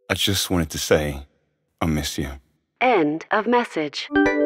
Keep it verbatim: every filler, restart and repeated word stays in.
I just wanted to say I miss you. End of message.